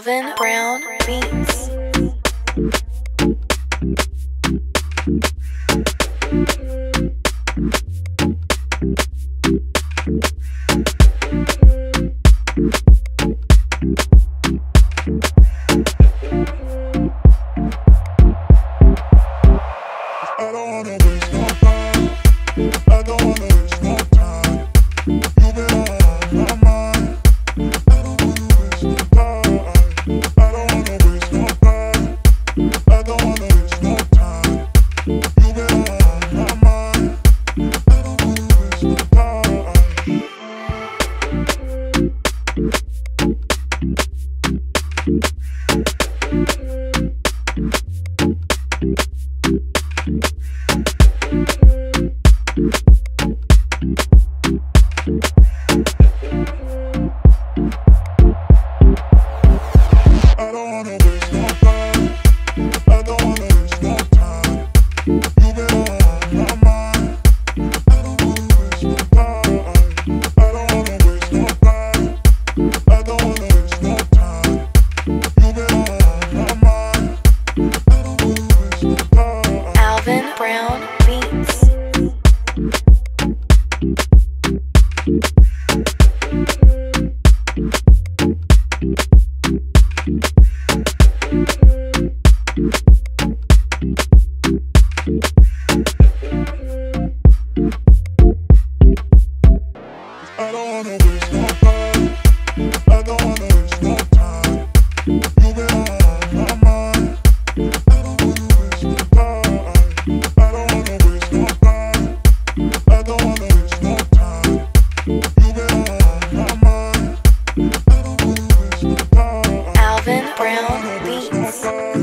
Alvin Brown Beats. I don't wanna waste no time. I don't wanna waste no time. You've been on my mind. I don't wanna waste no time. I don't wanna waste no time. I don't wanna waste no time. You've been on my mind. I don't wanna waste no time. I don't wanna waste no time. I don't wanna waste no time. You've been on my mind. I don't wanna waste no time. I don't wanna waste no time. I don't wanna waste no time. You've been on my mind. I don't wanna waste no time. Alvin Brown Beats. I don't wanna waste no time. I don't wanna waste no time. You've been on my mind. I don't wanna waste no time. I don't wanna waste no time. I don't wanna waste no time. You've been on my mind. I don't wanna waste no time. Alvin Brown Beats.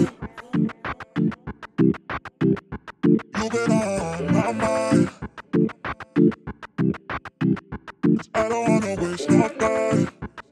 You've been on my mind. I don't wanna waste no time.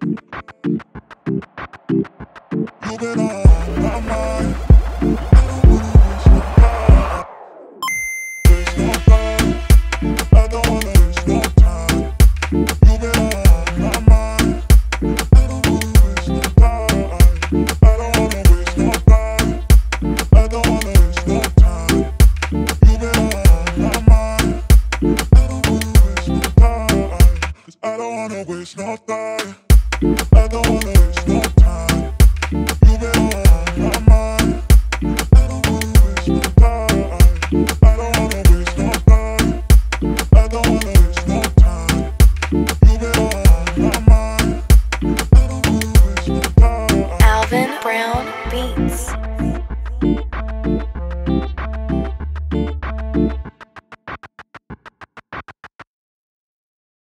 You've been on my mind. I don't wanna waste no time. Waste no time. I don't wanna waste no time. You've been on my mind. I don't wanna waste no time. I don't wanna waste no time. I don't wanna waste no time. You've been on my mind. I don't wanna waste no time. 'Cause I don't wanna waste no time.